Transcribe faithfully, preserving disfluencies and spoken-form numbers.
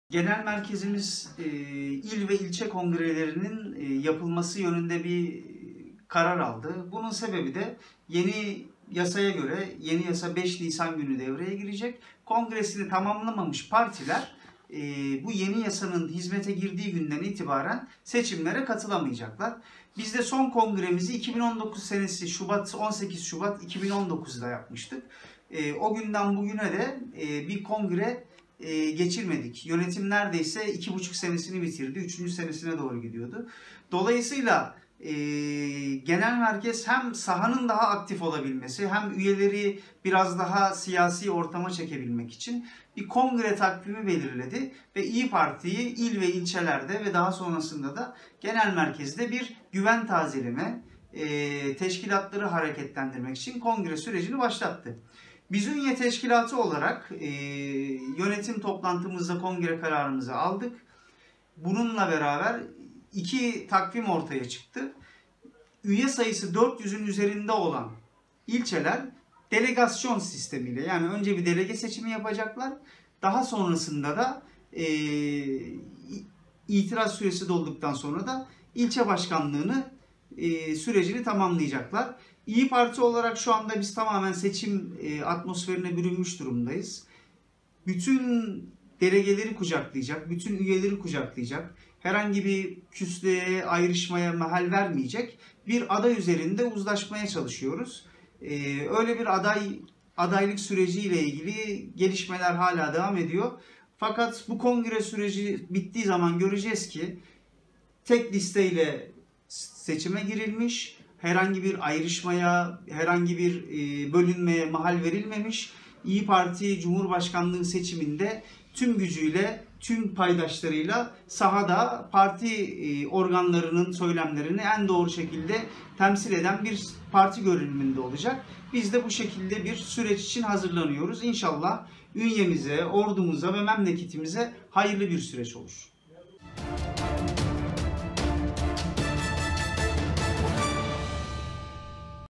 Genel merkezimiz e, il ve ilçe kongrelerinin e, yapılması yönünde bir karar aldı. Bunun sebebi de yeni yasaya göre yeni yasa beş Nisan günü devreye girecek. Kongresini tamamlamamış partiler e, bu yeni yasanın hizmete girdiği günden itibaren seçimlere katılamayacaklar. Biz de son kongremizi iki bin on dokuz senesi Şubat on sekiz Şubat iki bin on dokuz'da yapmıştık. E, o günden bugüne de e, bir kongre e, geçirmedik. Yönetim neredeyse iki buçuk senesini bitirdi. Üçüncü senesine doğru gidiyordu. Dolayısıyla e, genel merkez hem sahanın daha aktif olabilmesi hem üyeleri biraz daha siyasi ortama çekebilmek için bir kongre takvimi belirledi ve İYİ Parti'yi il ve ilçelerde ve daha sonrasında da genel merkezde bir güven tazeleme, e, teşkilatları hareketlendirmek için kongre sürecini başlattı. Biz Ünye Teşkilatı olarak e, yönetim toplantımızda kongre kararımızı aldık. Bununla beraber iki takvim ortaya çıktı. Üye sayısı dört yüz'ün üzerinde olan ilçeler delegasyon sistemiyle, yani önce bir delege seçimi yapacaklar. Daha sonrasında da e, itiraz süresi dolduktan sonra da ilçe başkanlığını e, sürecini tamamlayacaklar. İYİ Parti olarak şu anda biz tamamen seçim e, atmosferine bürünmüş durumdayız. Bütün delegeleri kucaklayacak, bütün üyeleri kucaklayacak, herhangi bir küsleye, ayrışmaya mahal vermeyecek bir aday üzerinde uzlaşmaya çalışıyoruz. E, öyle bir aday adaylık süreciyle ilgili gelişmeler hala devam ediyor. Fakat bu kongre süreci bittiği zaman göreceğiz ki tek listeyle seçime girilmiş, herhangi bir ayrışmaya, herhangi bir bölünmeye mahal verilmemiş. İYİ Parti Cumhurbaşkanlığı seçiminde tüm gücüyle, tüm paydaşlarıyla sahada parti organlarının söylemlerini en doğru şekilde temsil eden bir parti görünümünde olacak. Biz de bu şekilde bir süreç için hazırlanıyoruz. İnşallah ünyemize, ordumuza ve memleketimize hayırlı bir süreç olur.